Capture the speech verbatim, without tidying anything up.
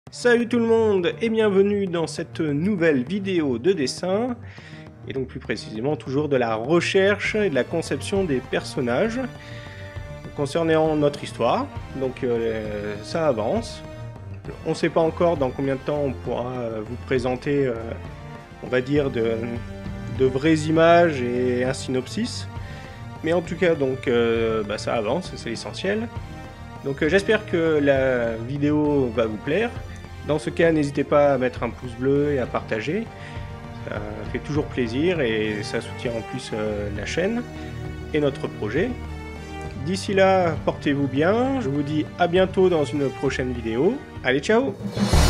Salut tout le monde et bienvenue dans cette nouvelle vidéo de dessin, et donc plus précisément toujours de la recherche et de la conception des personnages. Concernant notre histoire, donc euh, ça avance. On ne sait pas encore dans combien de temps on pourra vous présenter, euh, on va dire, de, de vraies images et un synopsis. Mais en tout cas, donc, euh, bah, ça avance, c'est l'essentiel. Donc euh, j'espère que la vidéo va vous plaire. Dans ce cas, n'hésitez pas à mettre un pouce bleu et à partager. Ça fait toujours plaisir et ça soutient en plus euh, la chaîne et notre projet. D'ici là, portez-vous bien. Je vous dis à bientôt dans une prochaine vidéo. Allez, ciao!